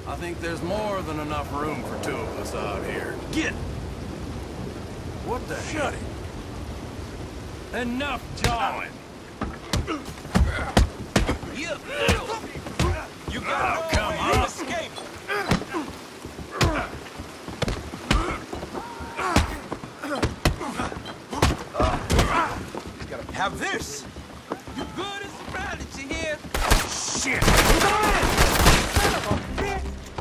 I think there's more than enough room for two of us out here. Get! What the hell? Shut it! Enough jawing! You got no come way on. to escape! Have this! You good as a rabbit, you hear? Shit! Son of a bitch!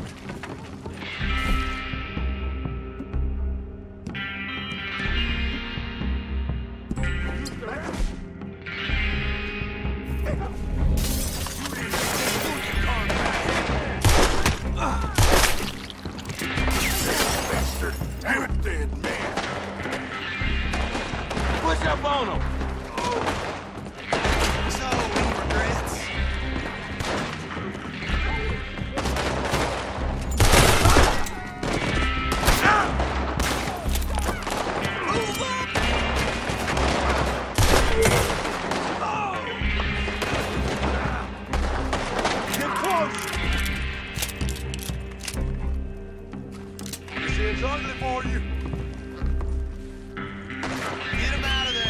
Damn it, dead man. Push up on him! So, any regrets? Get close! This here's ugly for you. Get him out of there!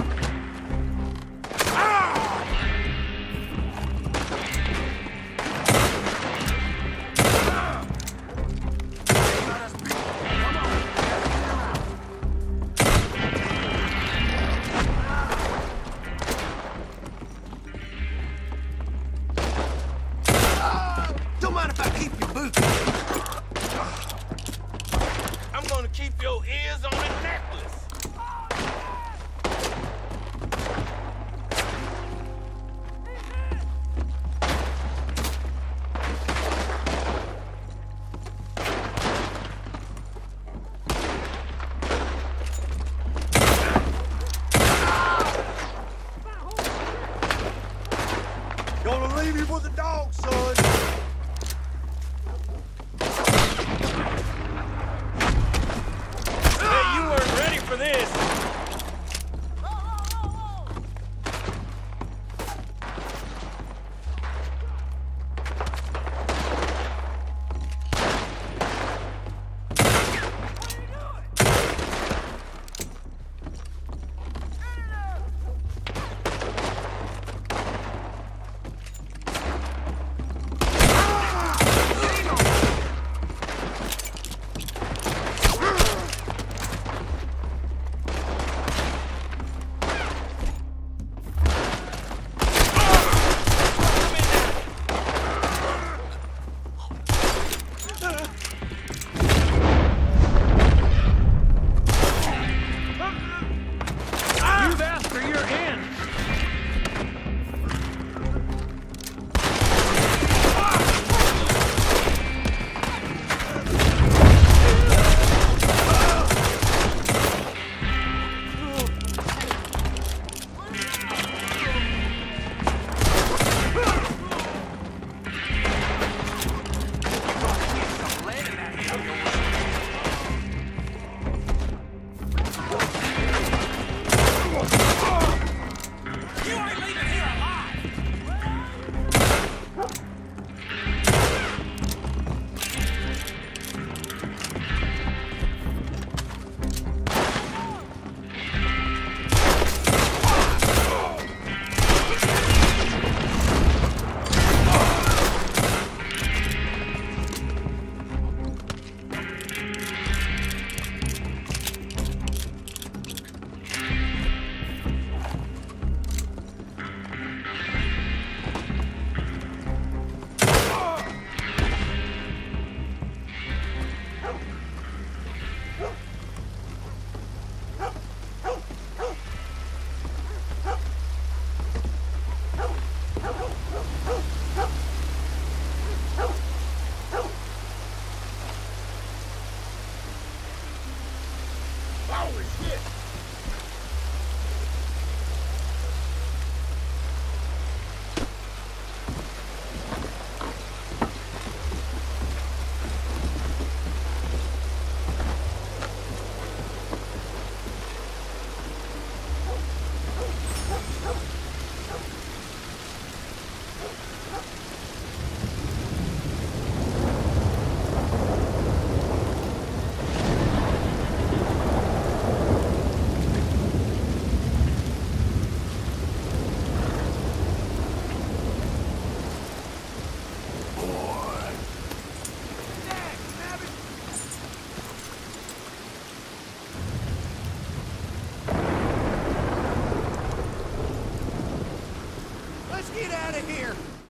Don't mind if I keep your boots. I'm gonna keep your ears on a necklace. Gonna leave you with the dog, son. Hey, you weren't ready for Get out of here!